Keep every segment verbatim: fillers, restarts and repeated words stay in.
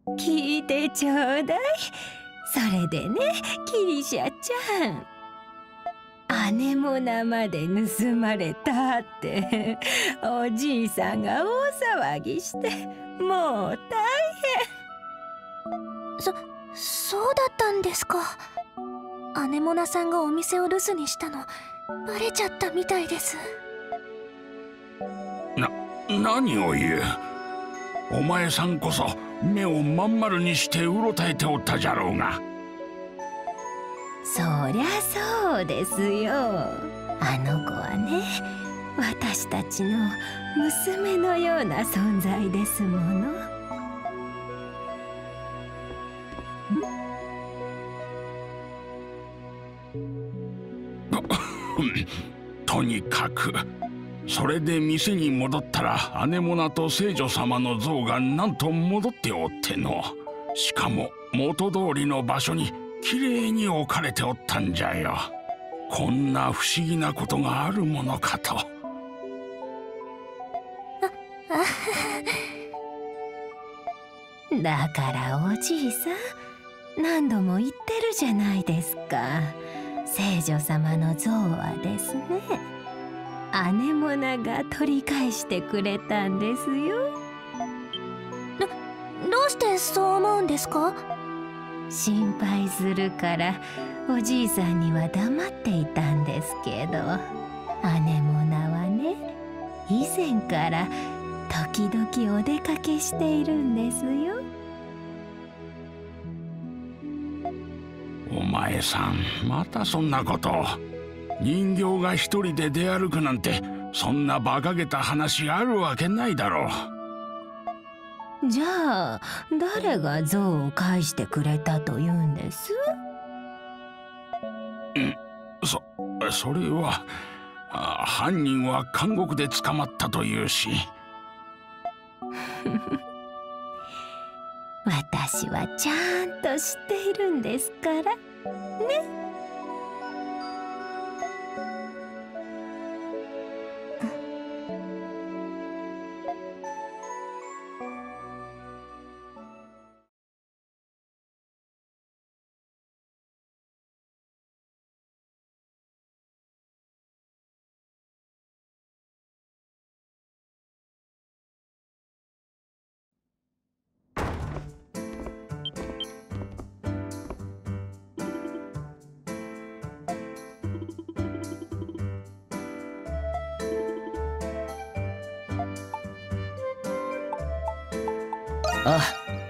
聞いてちょうだい。それでね、キリシャちゃん、姉も生で盗まれたっておじいさんが大騒ぎして、もう大変。そ、そうだったんですか。アネモナさんがお店を留守にしたのバレちゃったみたいです。 な、何を言う。お前さんこそ目をまん丸にしてうろたえておったじゃろうが。 そりゃそうですよ。あの子はね、私たちの娘のような存在ですもの。 とにかくそれで店に戻ったらアネモナと聖女様の像がなんと戻っておっての。しかも元通りの場所にきれいに置かれておったんじゃよ。こんな不思議なことがあるものかと。 だからおじいさん、何度も言ってるじゃないですか。聖女様の像はですね、アネモナが取り返してくれたんですよ。 ど、どうしてそう思うんですか？ 心配するからおじいさんには黙っていたんですけど、アネモナはね、以前から時々お出かけしているんですよ。 お前さん、またそんなこと。人形が一人で出歩くなんて、そんな馬鹿げた話あるわけないだろう。じゃあ誰が像を返してくれたというんです？ うん、そ、それはあ、犯人は監獄で捕まったというし。 私はちゃんと知っているんですからね。 あ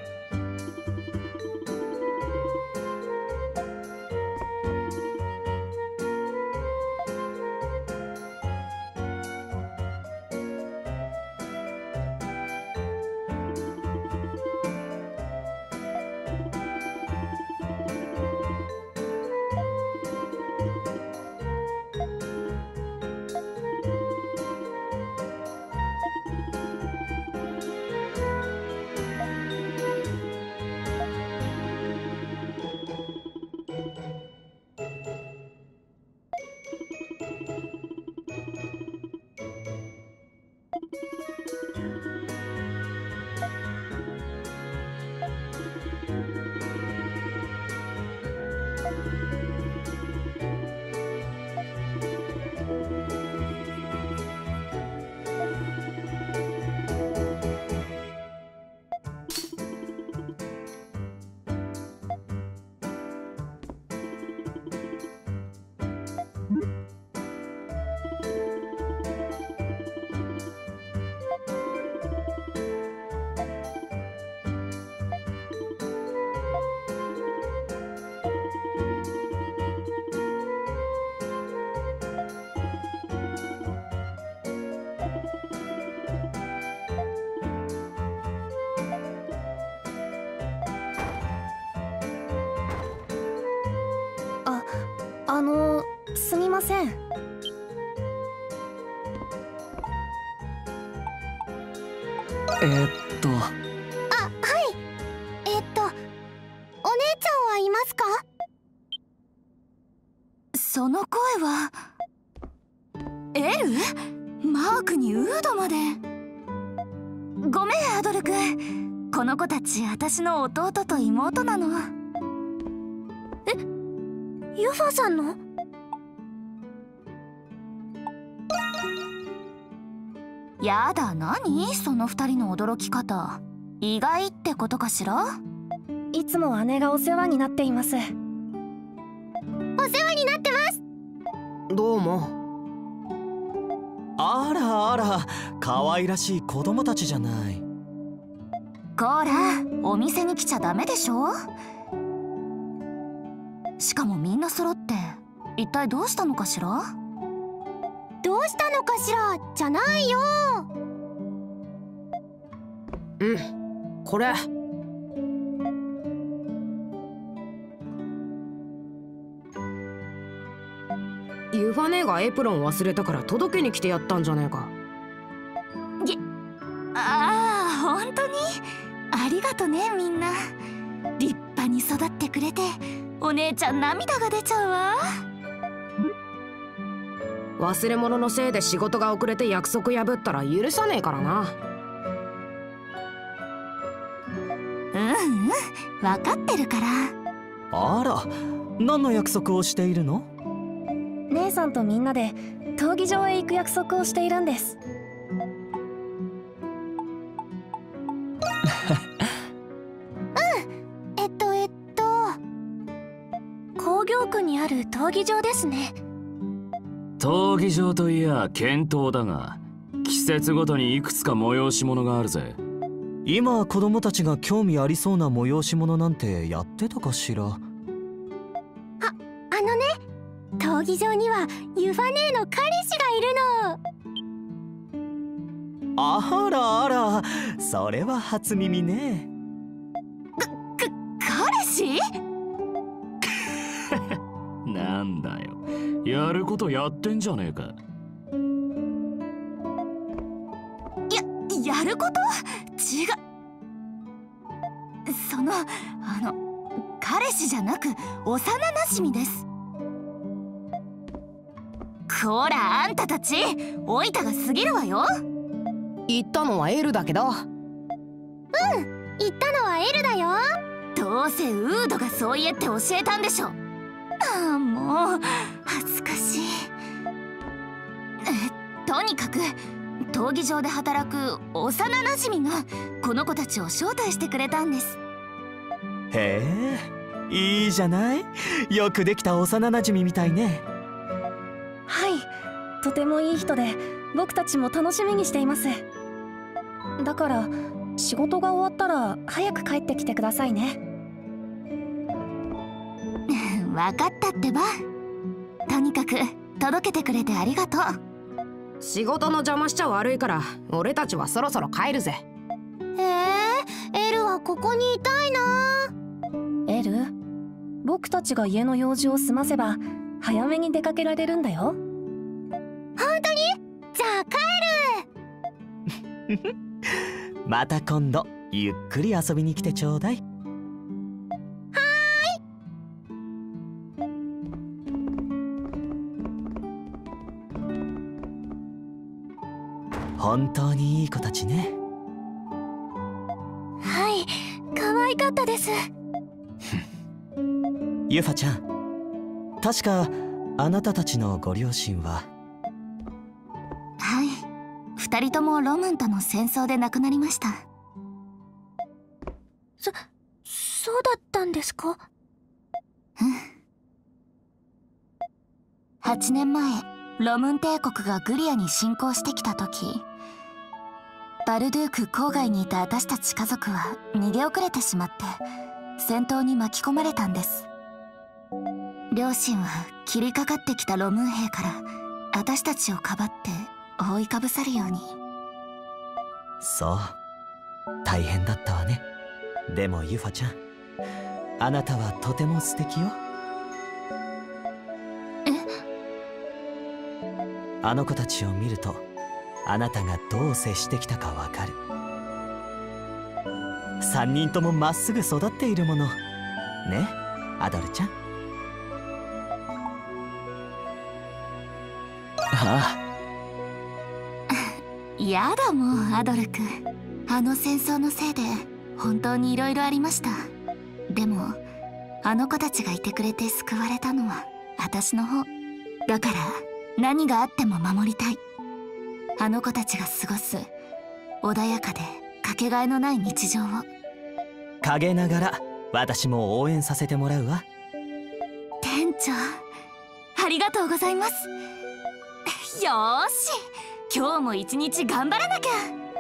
あの、すみません。 えー、っとあ、はい。えっとお姉ちゃんはいますか？その声はエル？マークにウードまで。ごめんアドル君、 この子たち私の弟と妹なの。え、ユファさんの？やだ、何その二人の驚き方。意外ってことかしら？ いつも姉がお世話になっています。 お世話になってます。 どうも。あらあら、可愛らしい子供たちじゃない。 こら、お店に来ちゃダメでしょ。しかもみんな揃って一体どうしたのかしら？ どうしたのかしらじゃないよ。 うん、これ。 ユファ姉がエプロン忘れたから届けに来てやったんじゃねえか。 げああ、本当にありがとね。みんな立派に育ってくれて、お姉ちゃん涙が出ちゃうわ。 忘れ物のせいで仕事が遅れて約束破ったら許さねえからな。 うんうん、分かってるから。 あら、何の約束をしているの？ 姉さんとみんなで闘技場へ行く約束をしているんです。 うん、えっとえっと工業区にある闘技場ですね。 闘技場といや検討だが、季節ごとにいくつか催し物があるぜ。 今子供たちが興味ありそうな催し物なんてやってたかしら？あ、 あのね、闘技場にはユファ姉の彼氏がいるの。 あらあら、それは初耳ね。 か、か、彼氏？ なんだよ、やることやってんじゃねえか。 や、やること？違う。その、あの、彼氏じゃなく幼なじみです。こら、あんたたちおいたが過ぎるわよ。 言ったのはエルだけど。うん、 言ったのはエルだよ。 どうせウードがそう言えって教えたんでしょ。ああ、もう恥ずかしい。え、とにかく闘技場で働く幼なじみがこの子たちを招待してくれたんです。 へえ、いいじゃない。よくできた幼なじみみたいね。 はい、とてもいい人で僕たちも楽しみにしています。だから仕事が終わったら早く帰ってきてくださいね。 分かったってば。とにかく届けてくれてありがとう。 仕事の邪魔しちゃ悪いから俺たちはそろそろ帰るぜ。 えー、エルはここにいたいな。 エル、僕たちが家の用事を済ませば早めに出かけられるんだよ。 本当に？じゃあ帰る。 また今度ゆっくり遊びに来てちょうだい。本当にいい子たちね。 はい、可愛かったです。 ユファちゃん、確かあなたたちのご両親は？ はい、二人ともロムンとの戦争で亡くなりました。 そ、そうだったんですか？うん。はちねんまえ、ロムン帝国がグリアに侵攻してきた時、バルドゥーク郊外にいた私たち家族は逃げ遅れてしまって戦闘に巻き込まれたんです。両親は切りかかってきたロムン兵から私たちをかばって覆いかぶさるように。 そう、大変だったわね。でもユファちゃん、あなたはとても素敵よ。 え？ あの子たちを見るとあなたがどう接してきたかわかる。三人ともまっすぐ育っているものね、アドルちゃん。 ああ、やだもうアドル君。あの戦争のせいで本当にいろいろありました。でもあの子たちがいてくれて救われたのは私の方だから、何があっても守りたい。あの子たちが過ごす穏やかでかけがえのない日常を。 陰ながら私も応援させてもらうわ。 店長ありがとうございます。よーし、今日も一日頑張らなきゃ。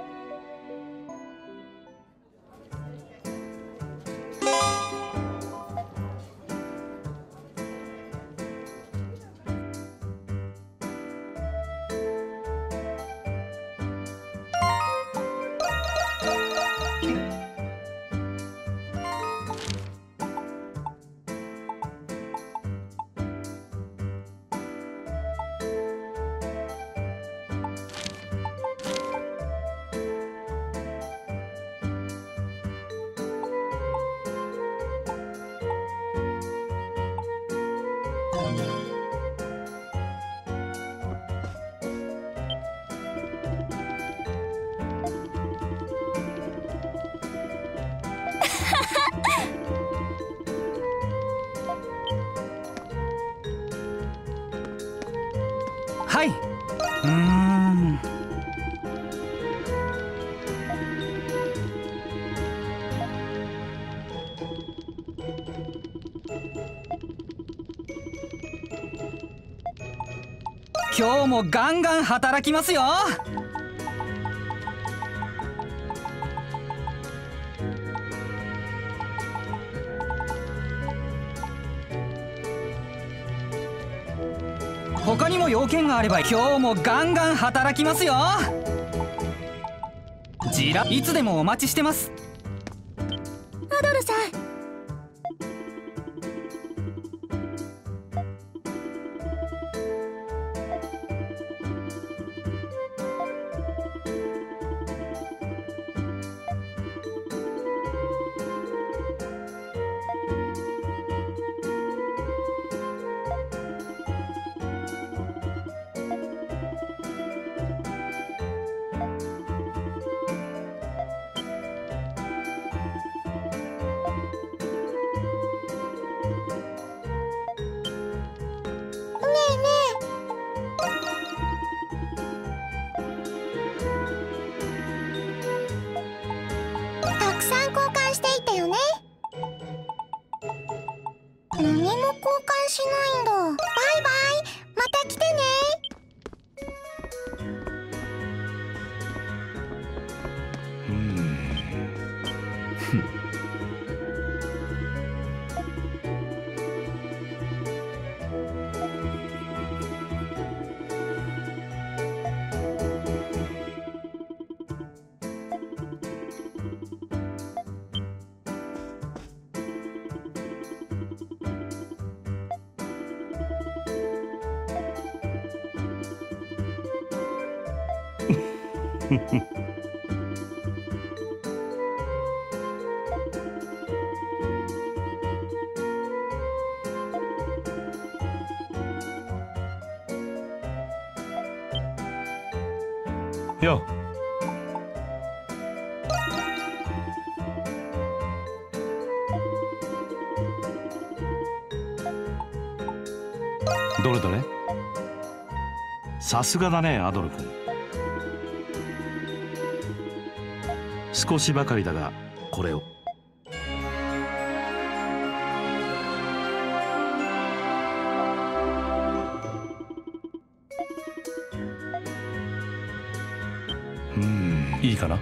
はい。うーん。今日もガンガン働きますよ。他にも要件があれば今日もガンガン働きますよ。ジラいつでもお待ちしてます。 アドルさん、たくさん交換していったよね。何も交換しないんだ。バイバイ、また来てね。 よどれどれ。さすがだねアドル君。少しばかりだがこれを。うん、いいかな。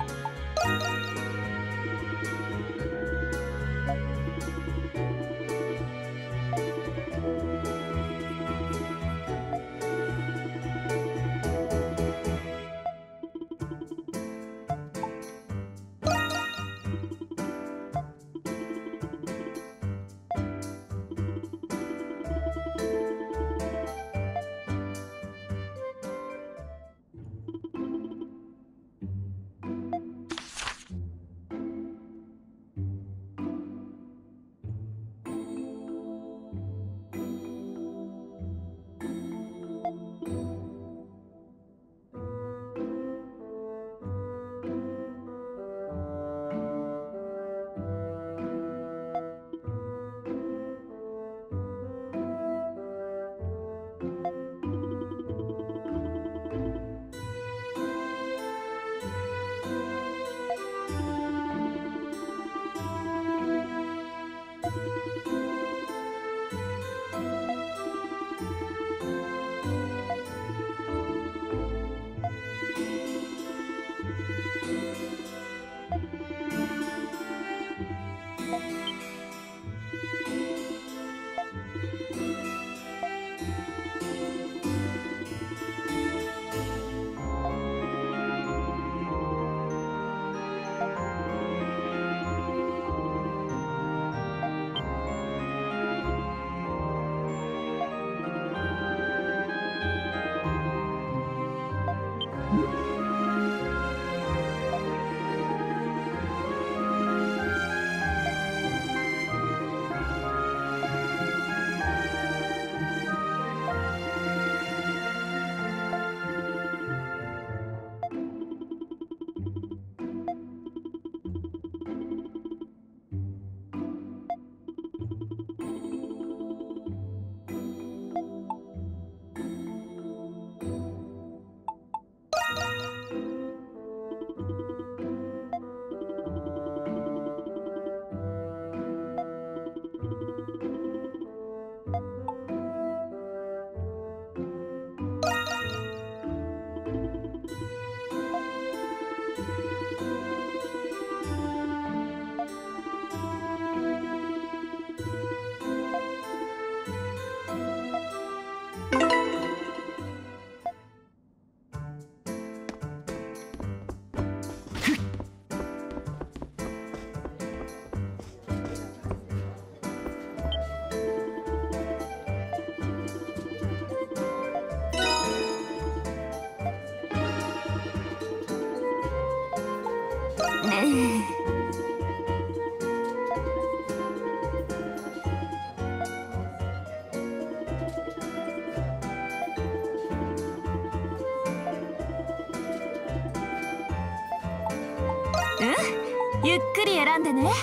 ゆっくり選んでね。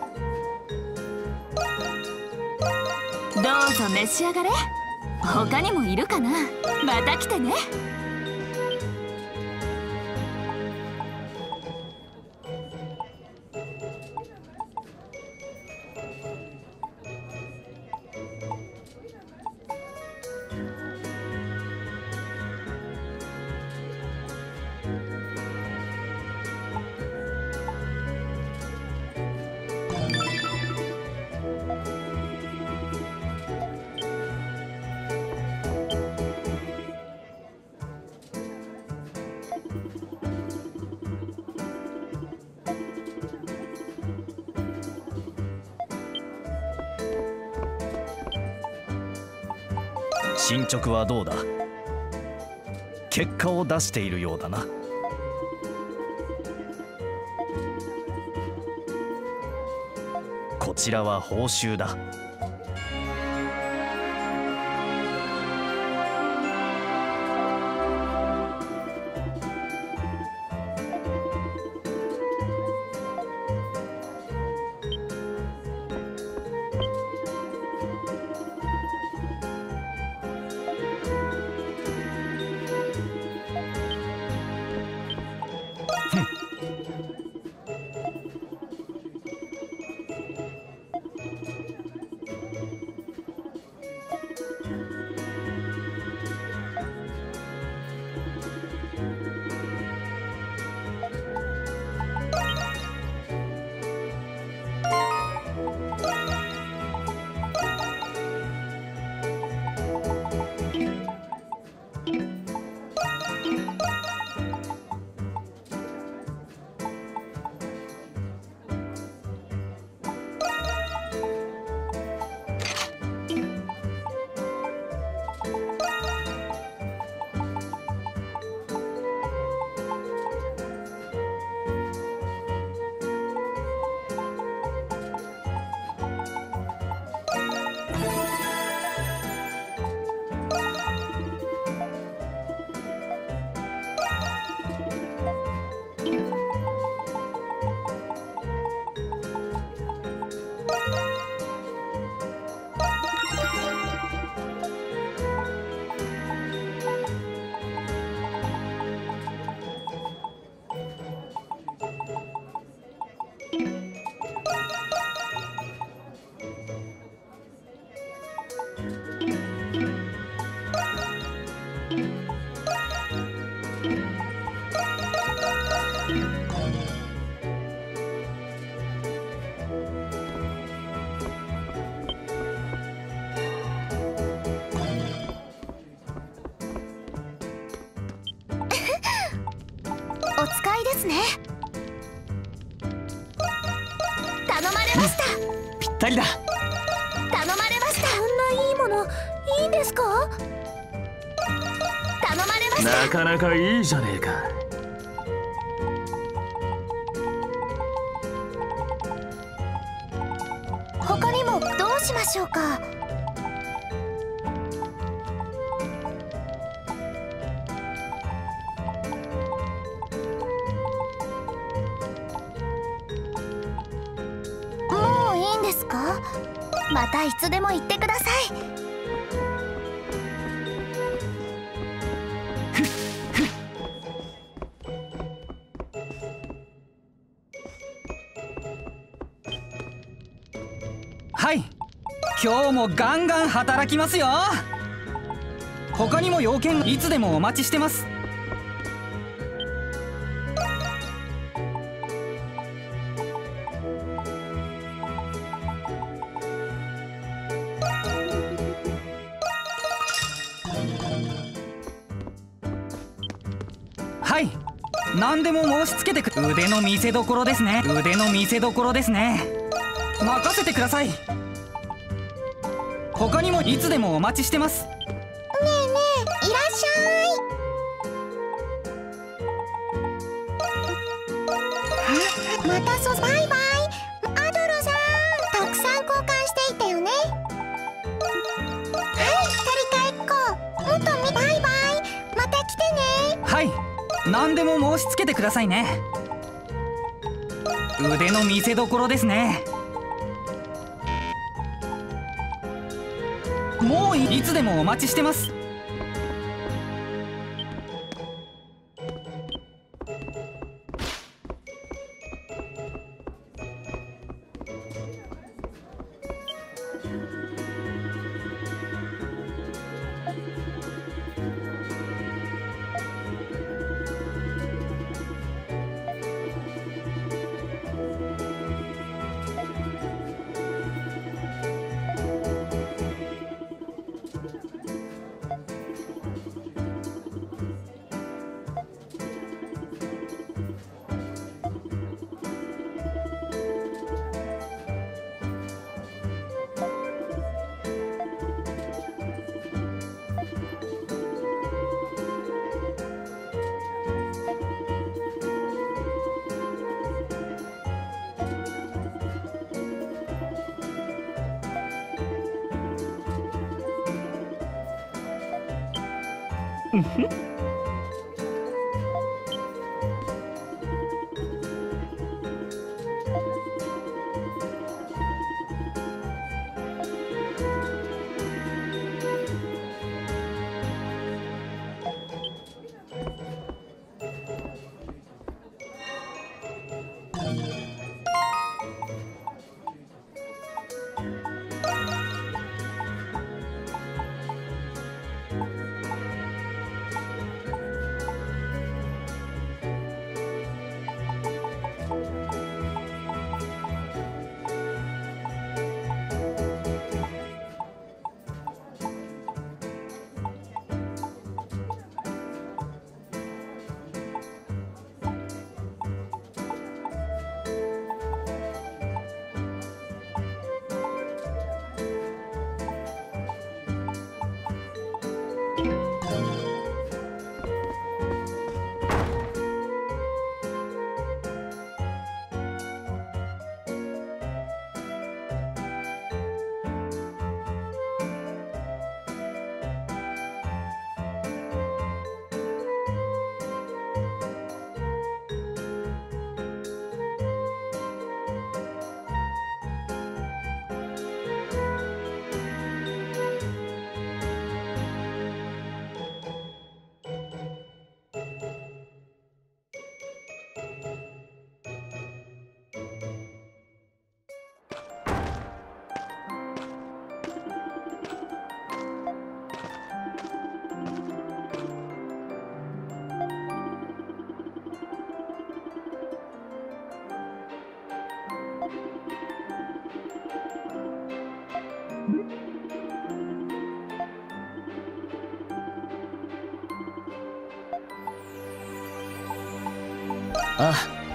どうぞ召し上がれ。他にもいるかな。また来てね。 進捗はどうだ？結果を出しているようだな。こちらは報酬だ。 お使いですね。頼まれました。 ぴったりだ。 頼まれました。こんないいものいいんですか？頼まれました。 なかなかいいじゃねえか。 他にもどうしましょうか？もういいんですか？またいつでも言ってください。 はい、今日もガンガン働きますよ。他にも要件いつでもお待ちしてます。はい、何でも申し付けてく。腕の見せ所ですね。腕の見せ所ですね。任せてください。他にもいつでもお待ちしてます。 ねえねえ、いらっしゃい。ま何でも申し付けてくださいね。腕の見せ所ですね。もういつでもお待ちしてます。 うんふん。 あ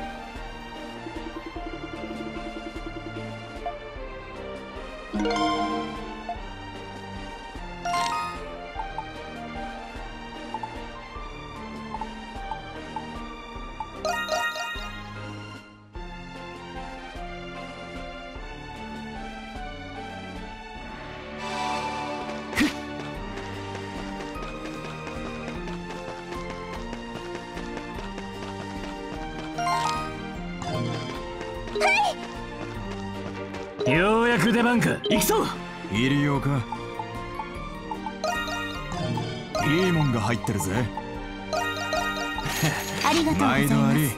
ようやく出番か。行くぞ。 入りようか。いいもんが入ってるぜ。 ありがとうございます。毎度あり。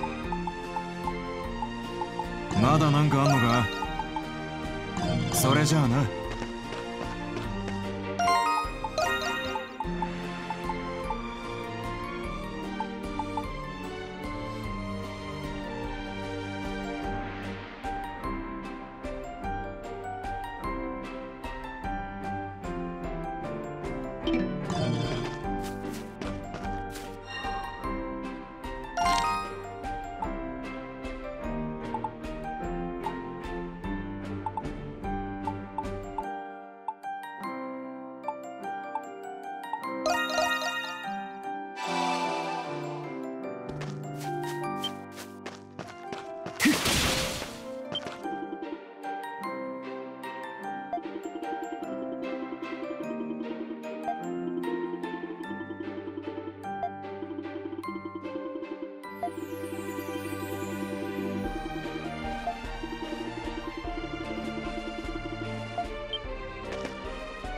まだなんかあんのか。それじゃあな。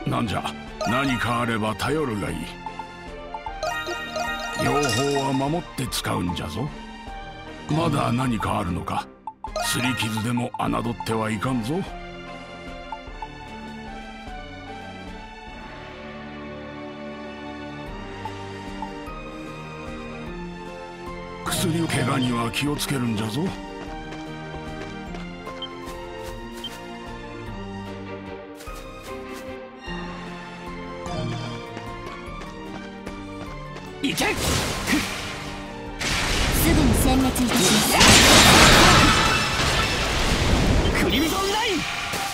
なんじゃ、何かあれば頼るがいい。養蜂は守って使うんじゃぞ。まだ何かあるのか。擦り傷でも侮ってはいかんぞ。薬を怪我には気をつけるんじゃぞ。 いけ。すぐに殲滅いたします。クリムゾンライン。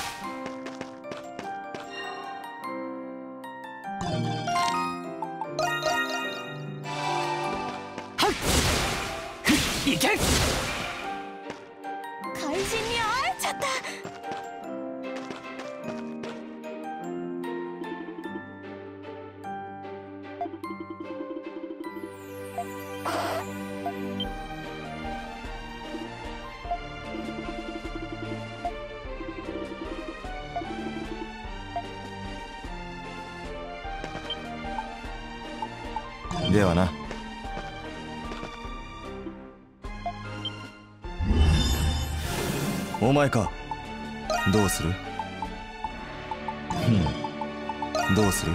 はっいけ。 怪人に会えちゃった。 ではな。お前か。どうする？ふん、どうする？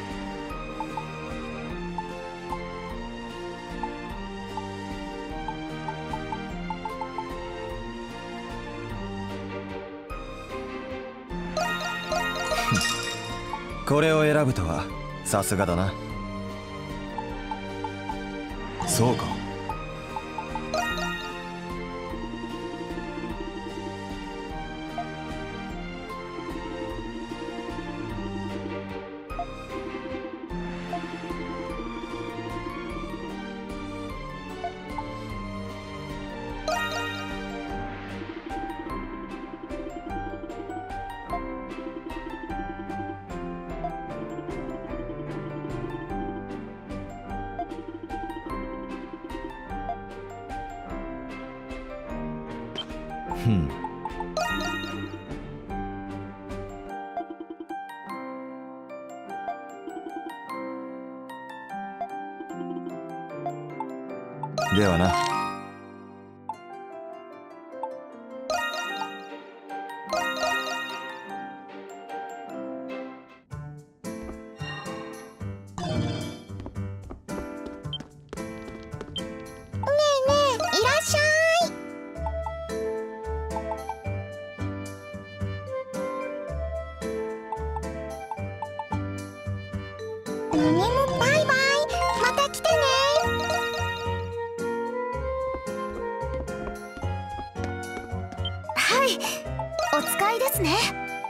これを選ぶとはさすがだな。そうか。ふん。ではな。 何もバイバイ。また来てね。 はい、お使いですね。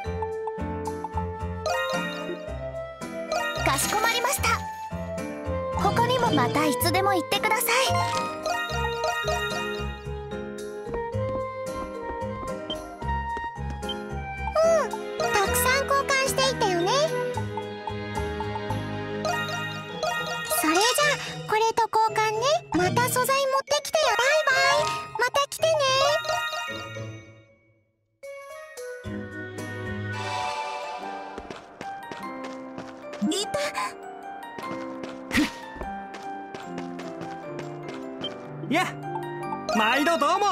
かしこまりました。他にもまたいつでも言ってください。 うん、たくさん交換していったよね。それじゃあこれと交換ね。また素材持ってきてよ。バイバイ。また来てね。 いた。 や、毎度どうも。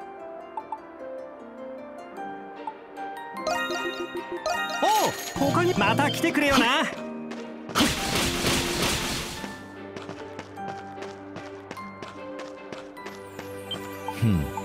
おう、他にまた来てくれよな。 ふん。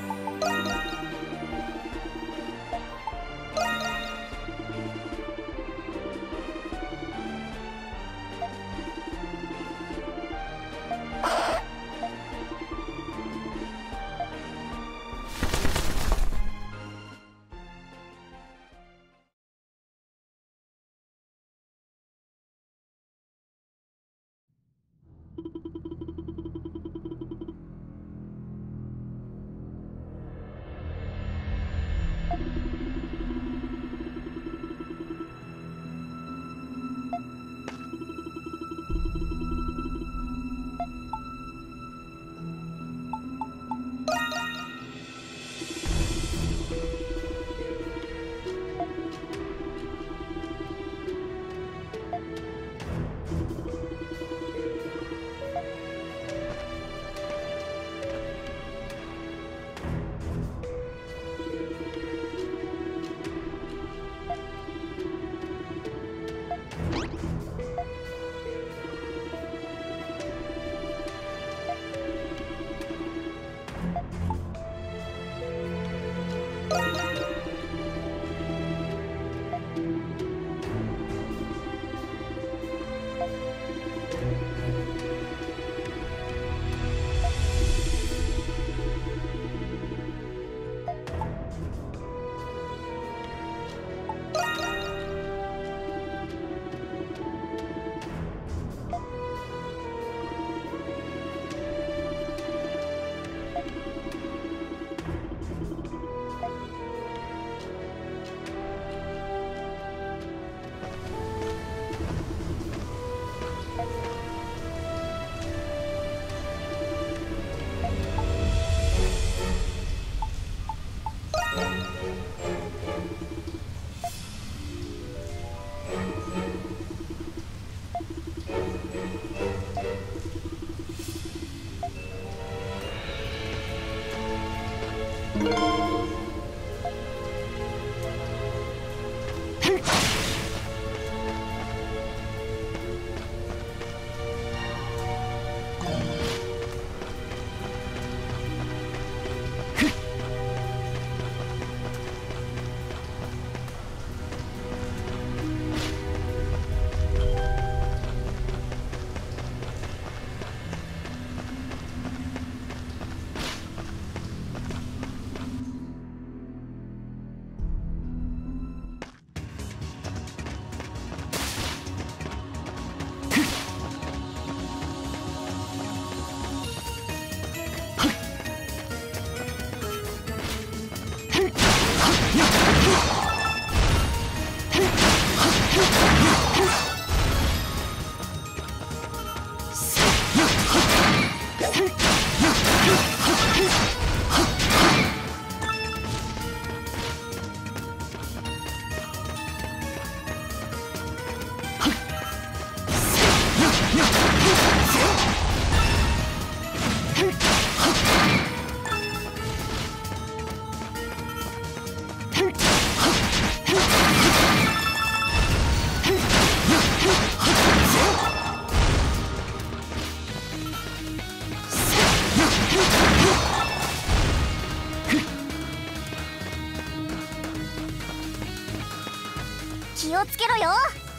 気をつけろよ。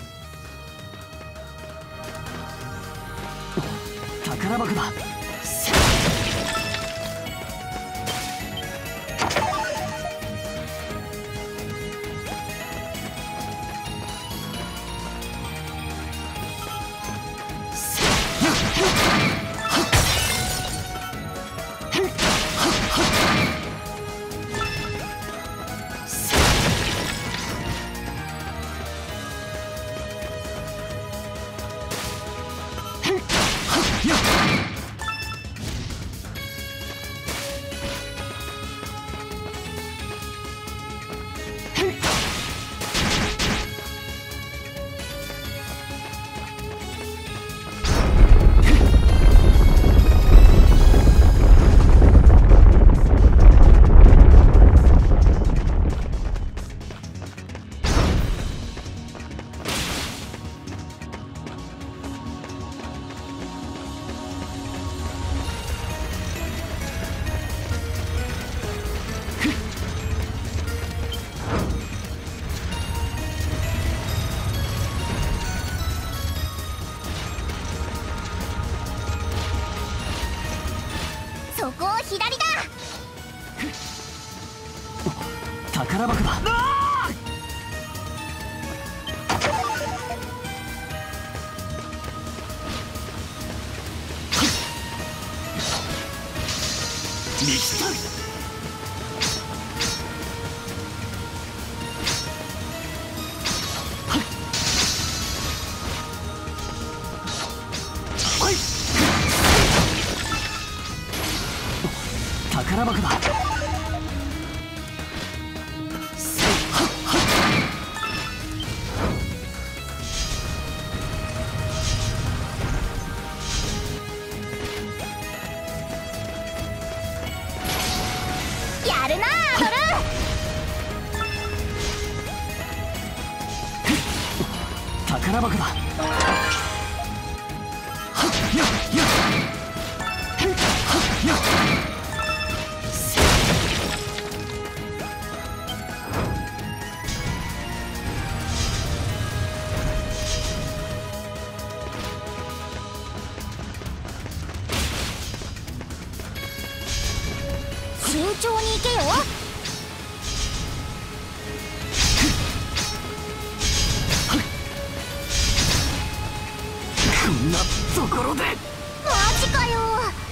宝箱だ。 そこを左だ。 宝箱だ。 ミスター宝箱だ。 やるなアドル。 宝箱だ。 慎重に行けよ。 こんなところで。 マジかよ。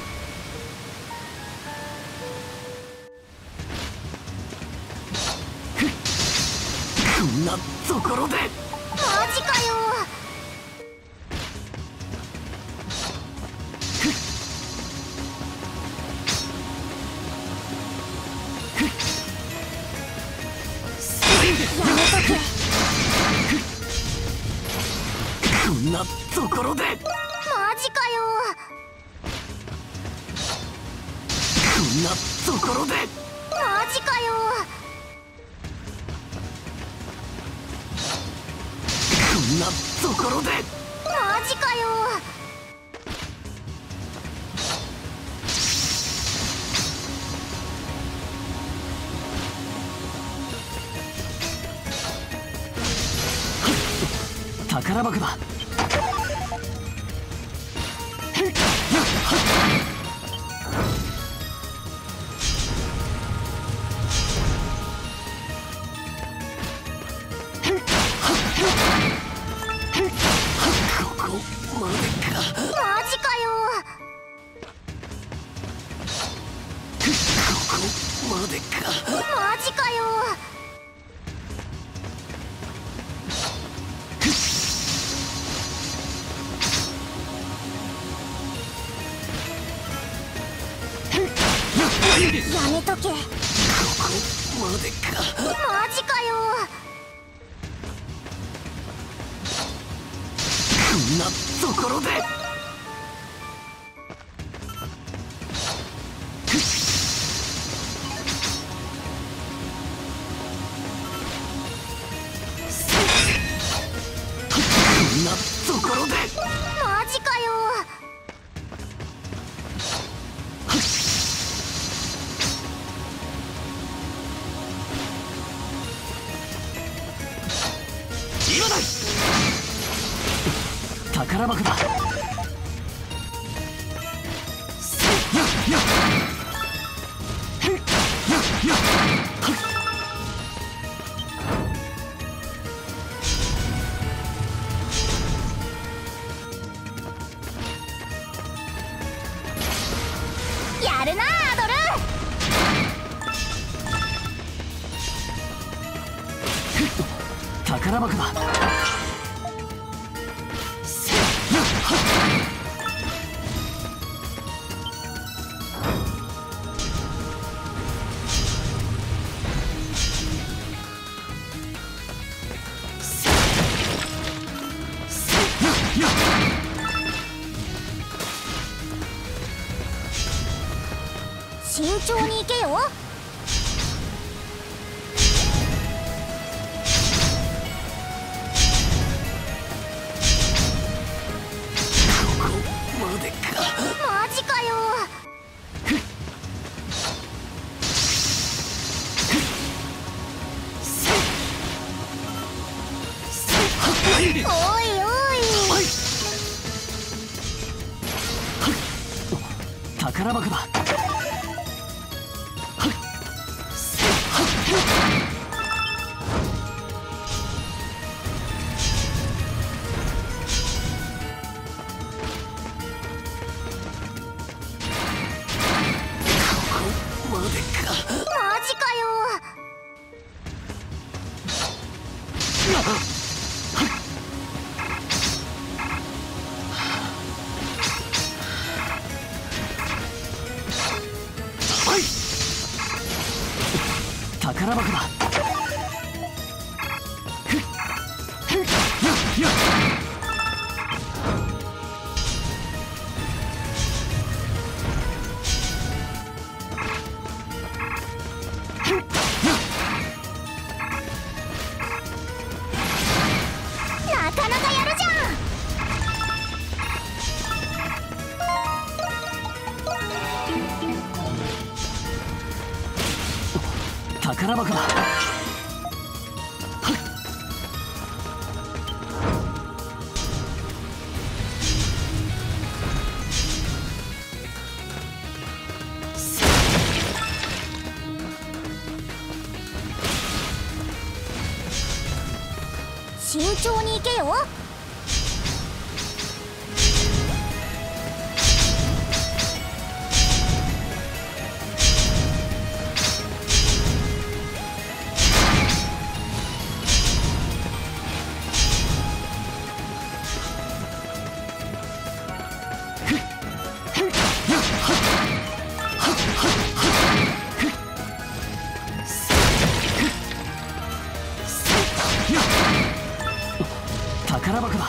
こんなところで。 マジかよ。やめとけ。 こんなところで。 マジかよ。 こんなところで。 マジかよ。 こんなところで。 マジかよ。 宝箱だ。ここまでか。 マジかよ。 ここまでか。 マジかよ。やめとけ。ここまでか。 マジかよ。 こんなところで。こんなところで。 マジかよ。 今だ。宝箱だ。 やるなアドル。 宝箱だ。 慎重に行けよ。 までか。 マジかよ。おいおい。 宝箱だ。 マジかよ。 宝箱だ。 なかなかやるじゃん。 宝箱だ。 慎重に行けよ。 宝箱だ。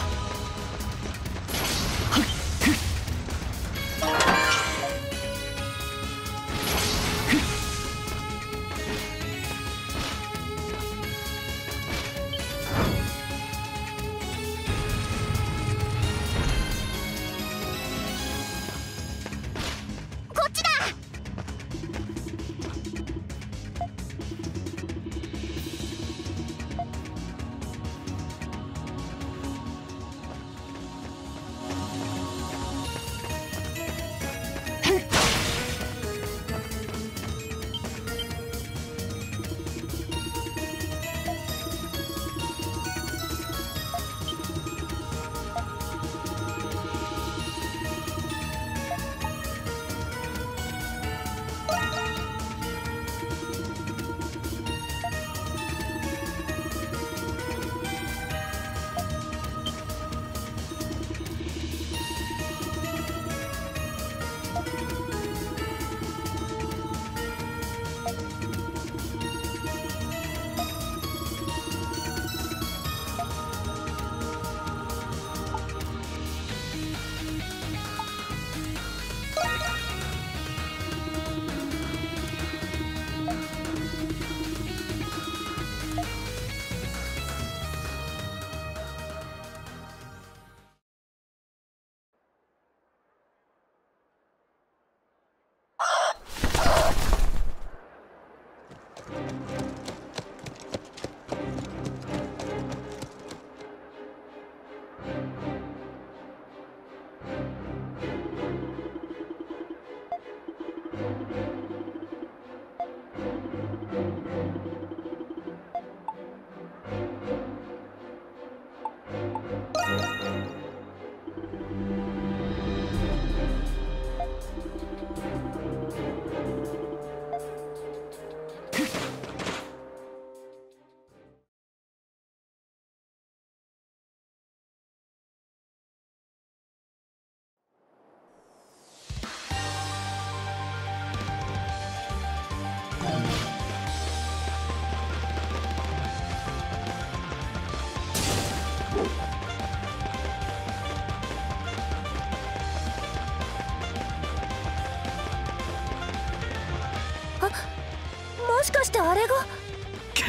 こっちだ。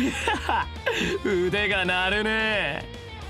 腕が鳴るね。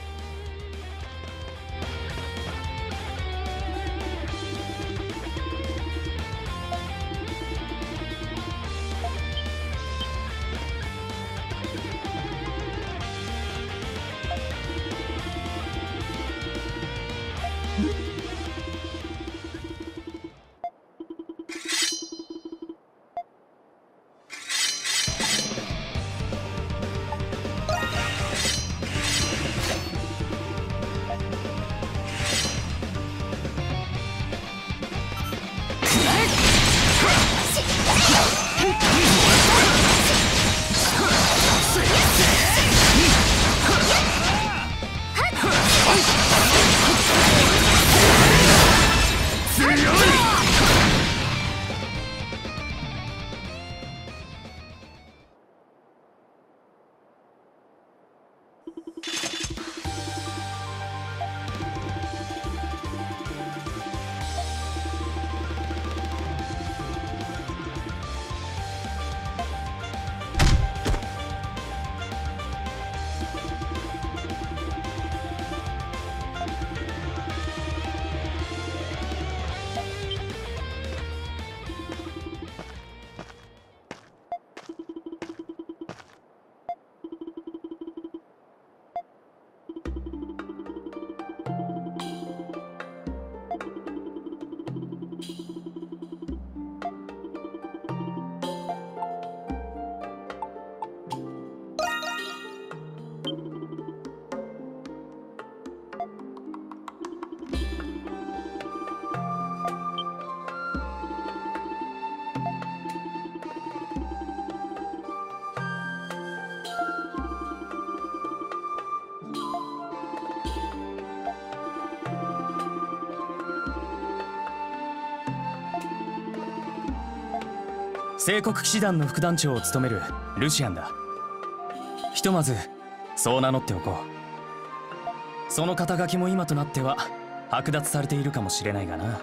聖国騎士団の副団長を務めるルシアンだ。ひとまずそう名乗っておこう。その肩書きも今となっては剥奪されているかもしれないがな。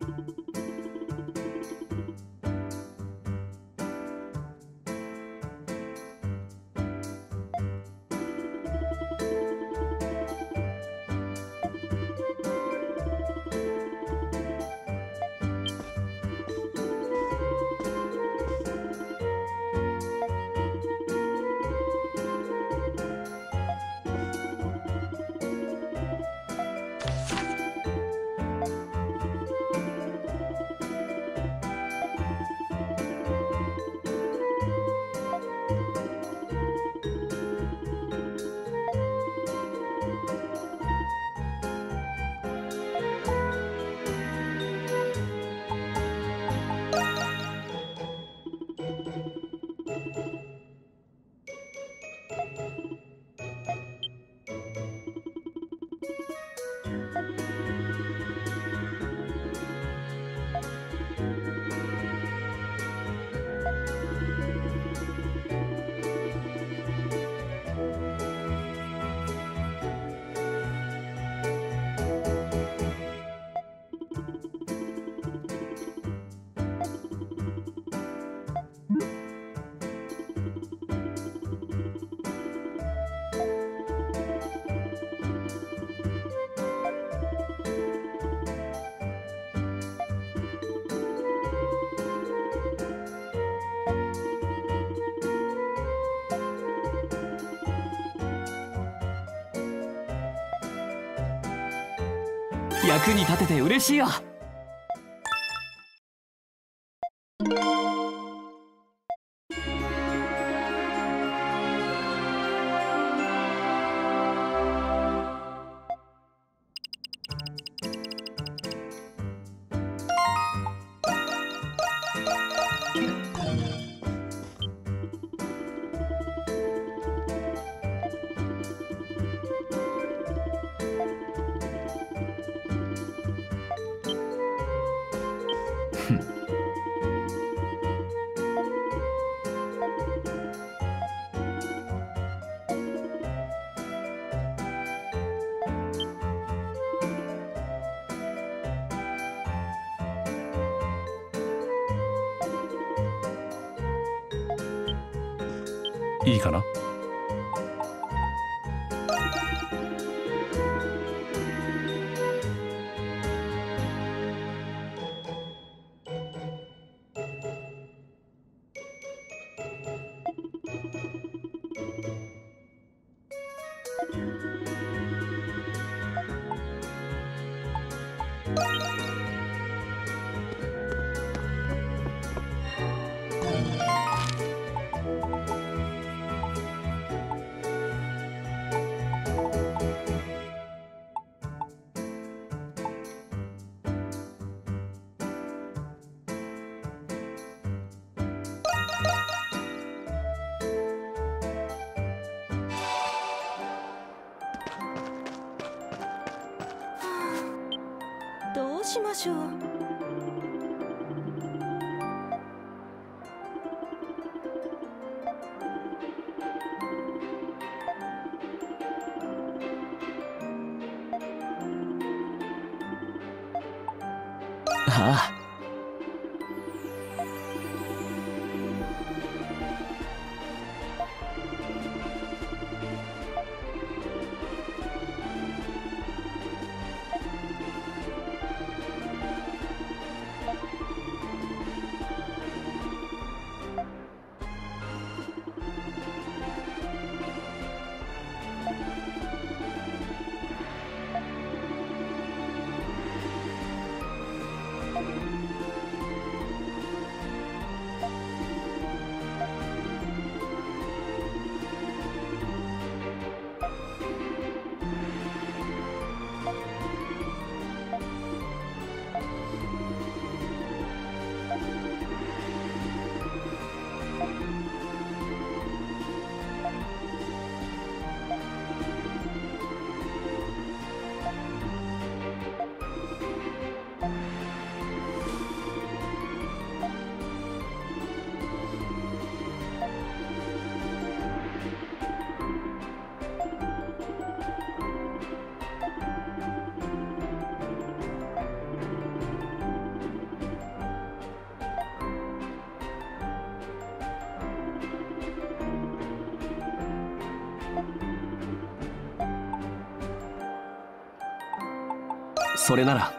役に立てて嬉しいよ。 いいかな。 どうしましょう。 ああ。 うん。 それなら。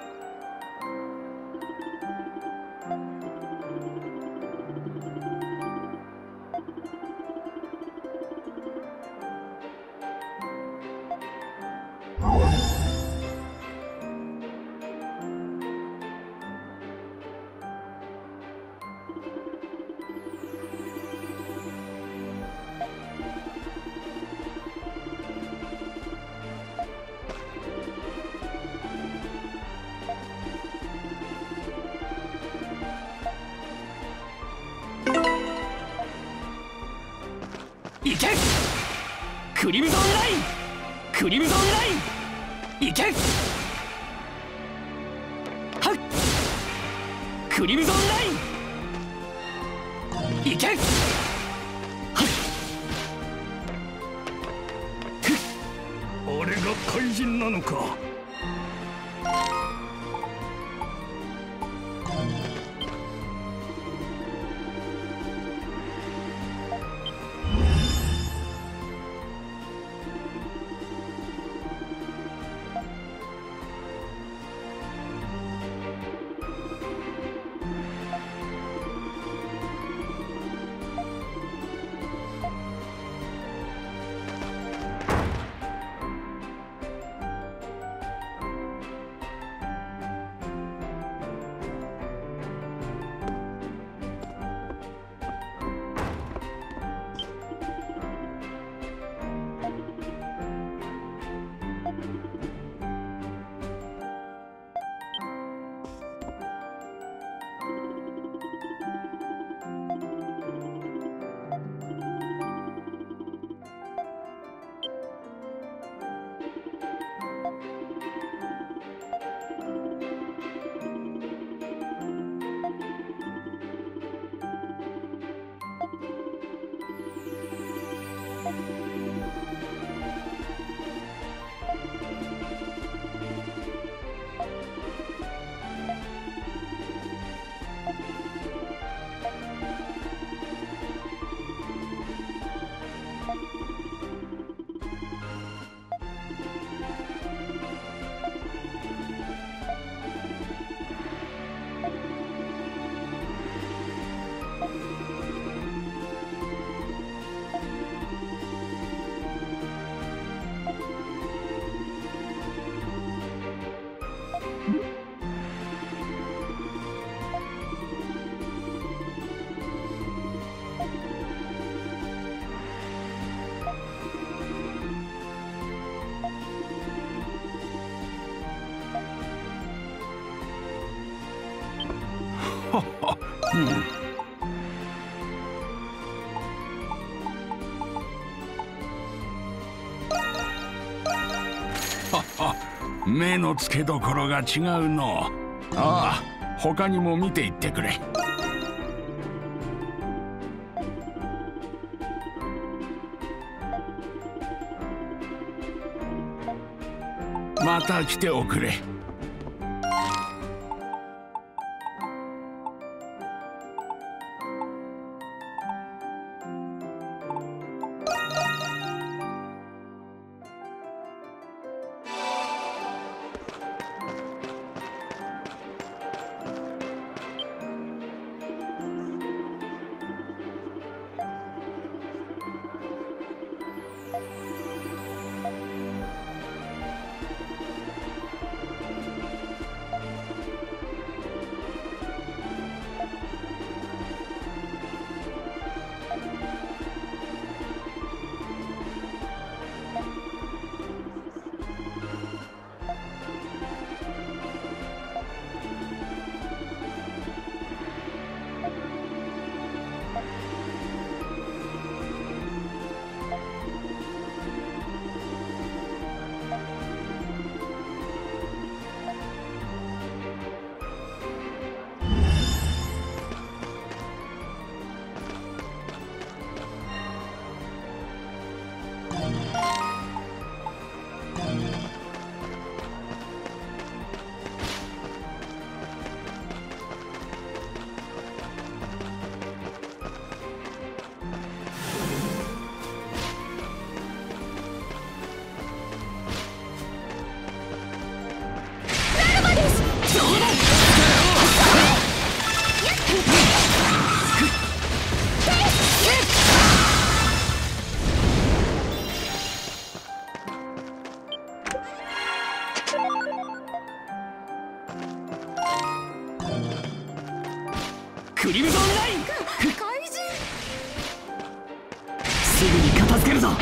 行けクリムゾンラインクリムゾンライン行けはっクリムゾンライン行けはっ俺が怪人なのか。うん、はは目の付けどころが違うの。ああ、他にも見ていってくれ。また来ておくれ。 クリムゾンライン。 怪人。 すぐに片付けるぞ。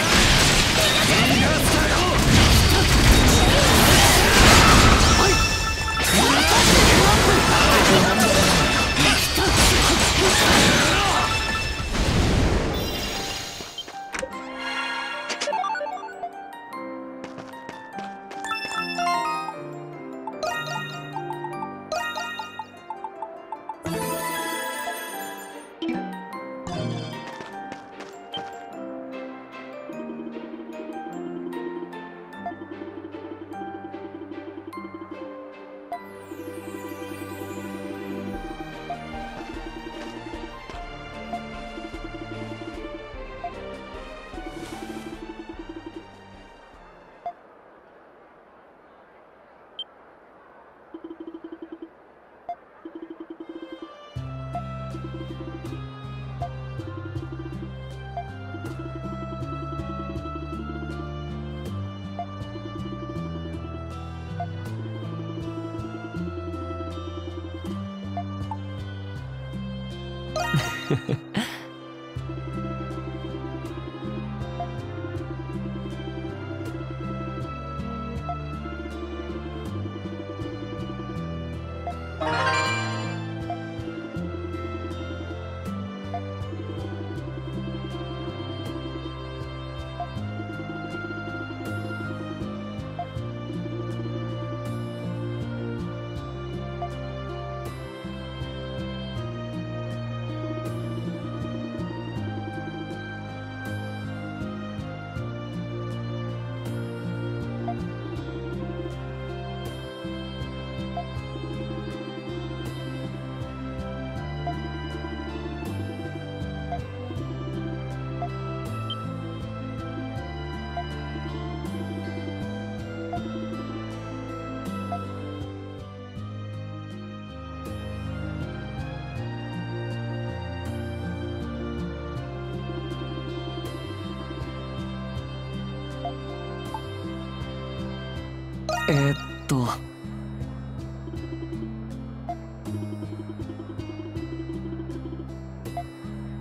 えー、っとは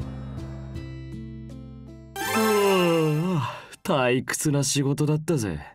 あ、退屈な仕事だったぜ。